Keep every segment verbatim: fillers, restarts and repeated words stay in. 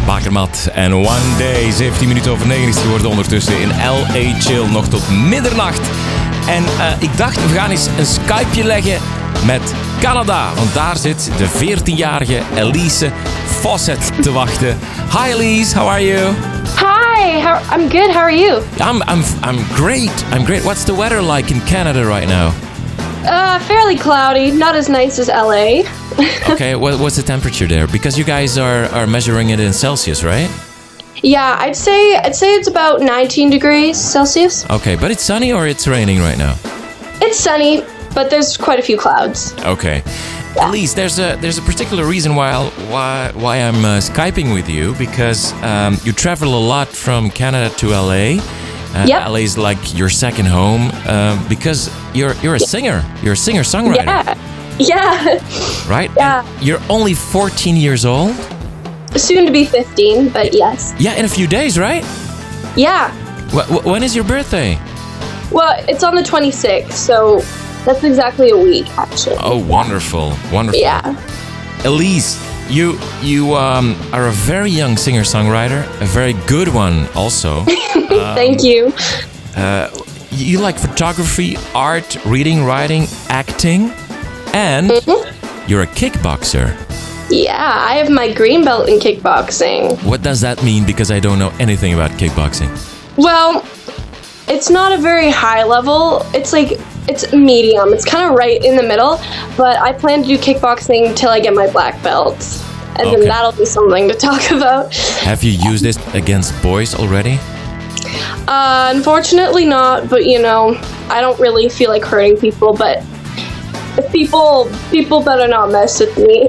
Bakermat en One Day. zeventien minuten over negen is het geworden ondertussen in L A Chill. Nog tot middernacht. En uh, ik dacht, we gaan eens een Skypeje leggen met Canada. Want daar zit de veertienjarige Elise Fawcett te wachten. Hi Elise, how are you? Hi, how, I'm good. How are you? I'm, I'm, I'm great. I'm great. What's the weather like in Canada right now? Uh, fairly cloudy. Not as nice as L A. Okay, what, what's the temperature there? Because you guys are, are measuring it in Celsius, right? Yeah, I'd say I'd say it's about nineteen degrees Celsius. Okay, but it's sunny or it's raining right now? It's sunny, but there's quite a few clouds. Okay. Yeah. At least there's a there's a particular reason why I'll, why why I'm uh, Skyping with you, because um, you travel a lot from Canada to L A. Uh, Yep. L A is like your second home, um, because you're you're a singer. You're a singer songwriter, Yeah. Yeah. right? Yeah. And you're only fourteen years old. Soon to be fifteen, but yes. Yeah, in a few days, right? Yeah. Wh- wh- when is your birthday? Well, it's on the twenty-sixth, so that's exactly a week, actually. Oh, wonderful, wonderful. Yeah. Elise, you you um, are a very young singer-songwriter, a very good one also. Thank you. Uh, you like photography, art, reading, writing, acting, and you're a kickboxer. Yeah, I have my green belt in kickboxing. What does that mean? Because I don't know anything about kickboxing. Well, it's not a very high level. It's like, it's medium. It's kind of right in the middle. But I plan to do kickboxing till I get my black belt. And Okay. then that'll be something to talk about. Have you used it against boys already? Uh, unfortunately not, but you know, I don't really feel like hurting people, but if people, people better not mess with me.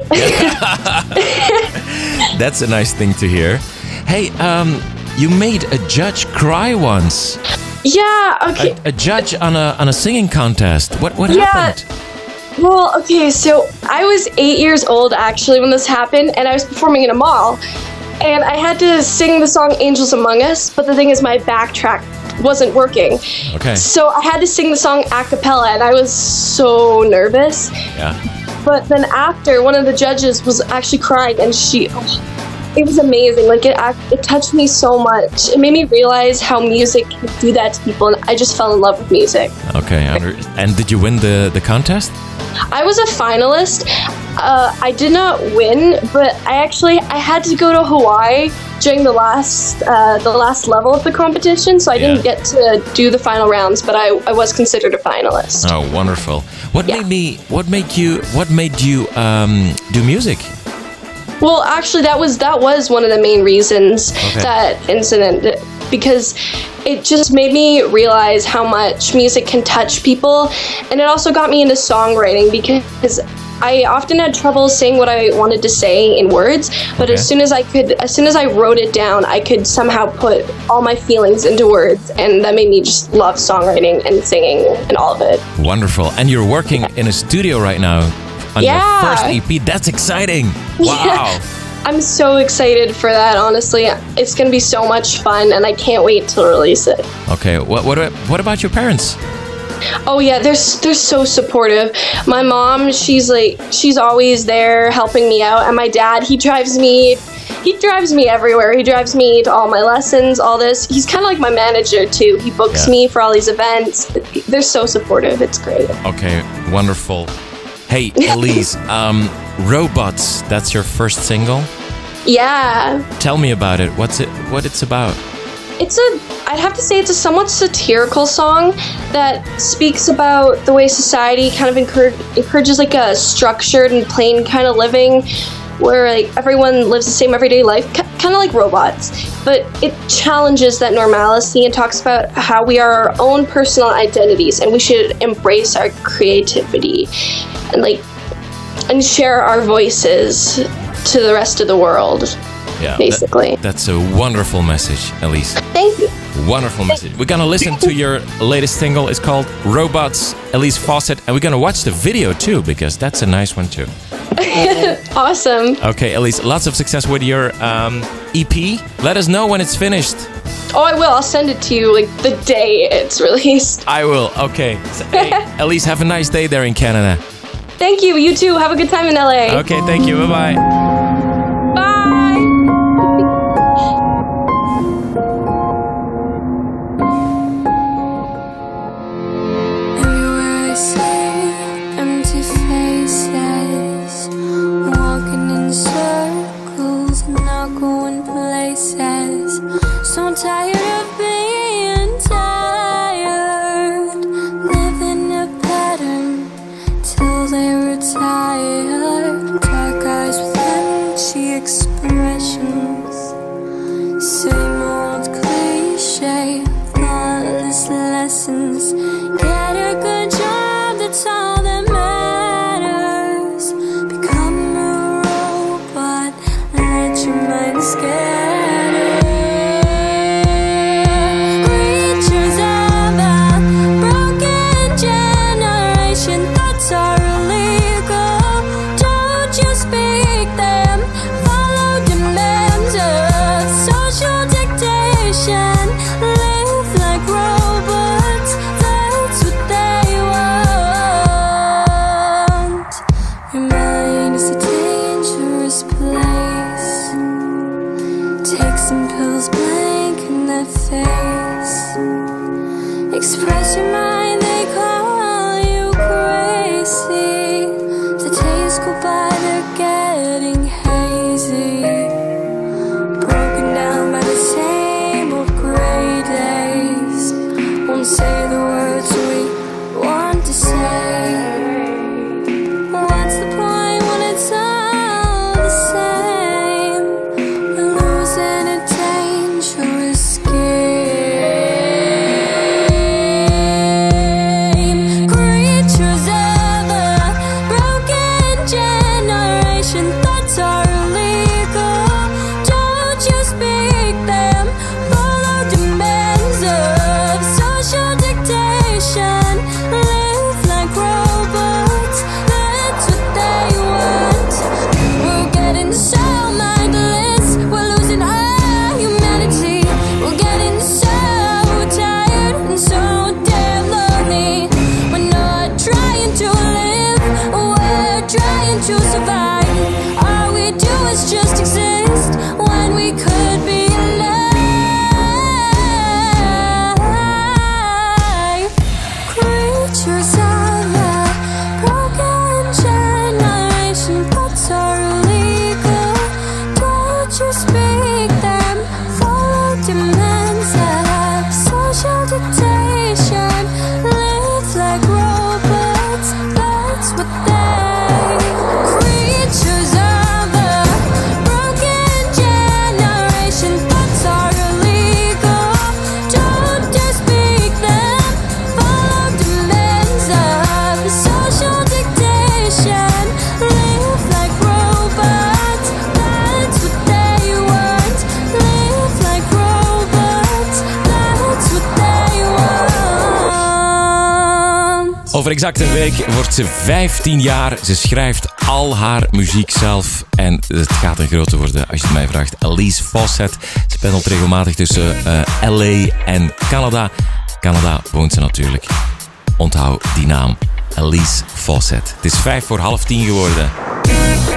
That's a nice thing to hear. Hey, um, you made a judge cry once. Yeah, okay. A, a judge on a on a singing contest. What what Yeah. happened? Well, okay, so I was eight years old actually when this happened, and I was performing in a mall. And I had to sing the song Angels Among Us, but the thing is my backtrack wasn't working. Okay. So I had to sing the song a cappella, and I was so nervous. Yeah. But then after, one of the judges was actually crying, and she, oh, it was amazing. Like, it act- it touched me so much. It made me realize how music can do that to people, and I just fell in love with music. Okay. Under- and did you win the the contest? I was a finalist. Uh, I did not win, but I actually I had to go to Hawaii during the last uh, the last level of the competition, so I didn't Yeah. get to do the final rounds. But I, I was considered a finalist. Oh, wonderful. What Yeah. made me? What made you? What made you um, do music? Well, actually, that was that was one of the main reasons Okay. that incident, because it just made me realize how much music can touch people, and it also got me into songwriting because I often had trouble saying what I wanted to say in words, but Okay. as soon as I could, as soon as I wrote it down, I could somehow put all my feelings into words, and that made me just love songwriting and singing and all of it. Wonderful. And you're working in a studio right now on Yeah. your first E P. That's exciting. Wow. I'm so excited for that, honestly. It's going to be so much fun, and I can't wait to release it. Okay. What what what about your parents? Oh yeah, they're s- they're so supportive. My mom, she's like she's always there helping me out, and my dad, he drives me he drives me everywhere. He drives me to all my lessons, all this. He's kind of like my manager too. He books Yeah. me for all these events. They're so supportive. It's great. Okay. Wonderful. Hey, Elise. um, Robots. That's your first single. Yeah. Tell me about it. What's it? What it's about? It's a, I'd have to say it's a somewhat satirical song that speaks about the way society kind of encourage, encourages like a structured and plain kind of living where like everyone lives the same everyday life, kind of like robots. But it challenges that normalcy and talks about how we are our own personal identities and we should embrace our creativity and like, and share our voices to the rest of the world. Yeah. Basically. that- that's a wonderful message, Elise. Thank you. Wonderful message. We're gonna listen to your latest single. It's called Robots, Elise Fawcett, and we're gonna watch the video too because that's a nice one too. Awesome. Okay, Elise, lots of success with your um, E P. Let us know when it's finished. Oh, I will. I'll send it to you like the day it's released. I will. Okay. So, hey, Elise, have a nice day there in Canada. Thank you. You too. Have a good time in L A. Okay, thank you. Bye bye. Bye. going places. So I'm tired of being tired, living a pattern till they retire. Dark eyes with empty expressions, same old cliche, thoughtless lessons. Get a good job, that's all that matters. Become a robot, let your mind scatter. Creatures of a broken generation, thoughts are illegal. Don't you speak them, follow demands of social dictation. Live like robots, that's what they want. Your mind is a dangerous place. Take some pills, blank in that face. Express your mind, they call you crazy. The days go by, they're getting hazy. Broken down by the same old gray days. Won't say the words we want to say. What's the point when it's all the same? We're losing a dangerous game. Creatures of a broken generation, thoughts are illegal. Don't you speak them, follow demands of social dictation. Live like robots, that's what they want. We're getting so mindless, we're losing our humanity. We're getting so tired and so damn lonely. We're not trying to live, we're trying to survive. All we do is just exist when we could be alive. Creatures of a broken generation, thoughts are illegal. Don't you speak them, follow demands of social dictation. Live like robots, that's what they. Creatures of a broken generation, thoughts are illegal. Don't you speak them, follow demands of social dictation. Live like robots, that's what they want. Live like robots, that's what they want. Over exact een week wordt ze vijftien jaar. Ze schrijft al haar muziek zelf. En het gaat een grote worden als je het mij vraagt. Elise Fawcett. Ze pendelt regelmatig tussen uh, L A en Canada. Canada woont ze natuurlijk. Onthoud die naam. Elise Fawcett. Het is vijf voor half tien geworden.